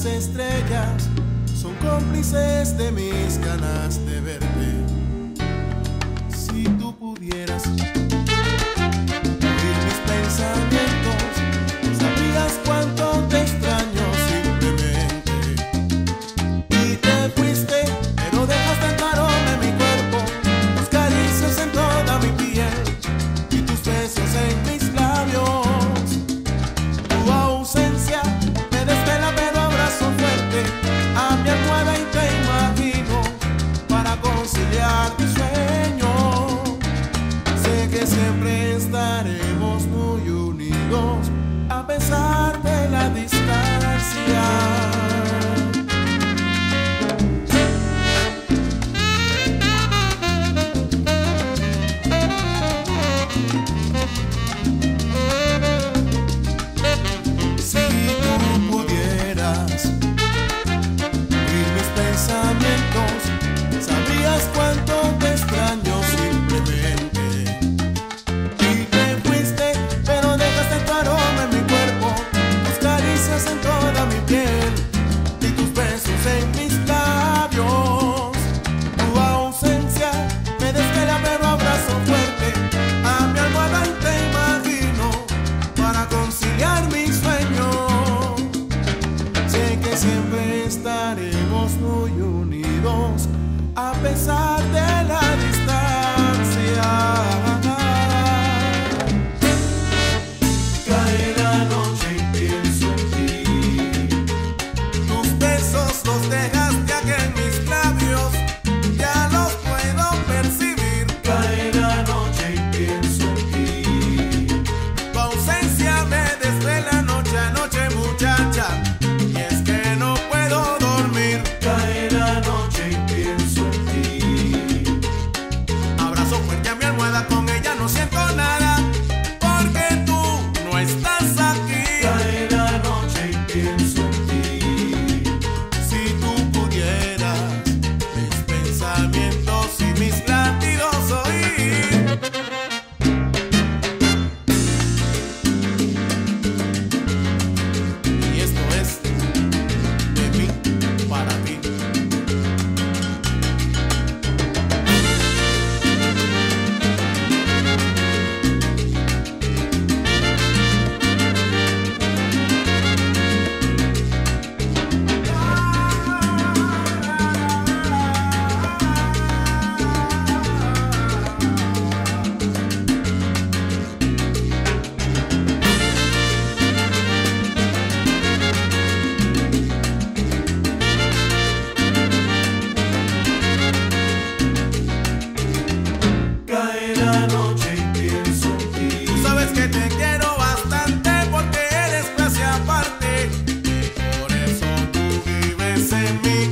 estrellas son cómplices de mis ganas de verte. Si tú pudieras oír mis pensamientos, sabrías cuánto te extraño simplemente. Y te fuiste, pero dejaste entrar en mi cuerpo, tus caricias en toda mi piel y tus besos en mis labios. Tu ausencia me desvela, pero abrazo fuerte a mi almohada y te imagino para conciliar mi sueño. Sé que siempre estaremos muy unidos a pesar de la distancia. Sabrías cuánto te extraño simplemente. Y te fuiste, pero dejaste tu aroma en mi cuerpo, tus caricias en toda mi piel y tus besos en mis labios. Tu ausencia me desvela, pero abrazo fuerte a mi almohada y te imagino para conciliar mi sueño. Sé que siempre estaremos muy unidos a pesar de la distancia. Cae la noche y pienso en ti. Tus besos los dejaste aquí en mis labios, ya los puedo percibir. Cae la noche y pienso en ti. Tu ausencia me desvela noche a noche, muchacha, y es que no puedo dormir. Cae la noche y pienso en ti. Abrazo fuerte a mi almohada, con ella no siento nada, porque tú no estás aquí. Cae la noche y pienso en ti. Si tú pudieras mis pensamientos y mis latidos oír. Y esto es de mí para ti. Cae la noche y pienso en ti. Tú sabes que te quiero bastante porque eres clase aparte, y por eso tú vives en mi